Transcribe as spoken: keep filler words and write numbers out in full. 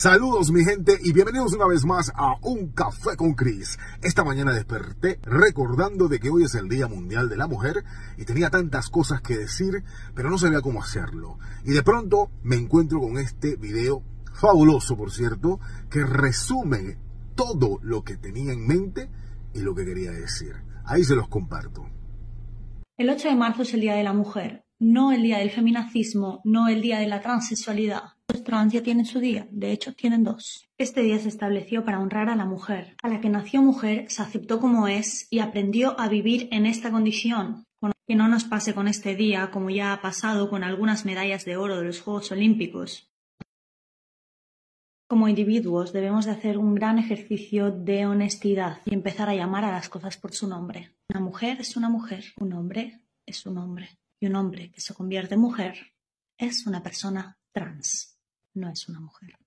Saludos mi gente y bienvenidos una vez más a Un Café con Chris. Esta mañana desperté recordando de que hoy es el Día Mundial de la Mujer y tenía tantas cosas que decir, pero no sabía cómo hacerlo. Y de pronto me encuentro con este video, fabuloso por cierto, que resume todo lo que tenía en mente y lo que quería decir. Ahí se los comparto. El ocho de marzo es el Día de la Mujer, no el Día del Feminacismo, no el Día de la Transexualidad. Los trans ya tienen su día, de hecho tienen dos. Este día se estableció para honrar a la mujer. A la que nació mujer, se aceptó como es y aprendió a vivir en esta condición. Que no nos pase con este día como ya ha pasado con algunas medallas de oro de los Juegos Olímpicos. Como individuos debemos de hacer un gran ejercicio de honestidad y empezar a llamar a las cosas por su nombre. Una mujer es una mujer, un hombre es un hombre. Y un hombre que se convierte en mujer es una persona trans, no es una mujer.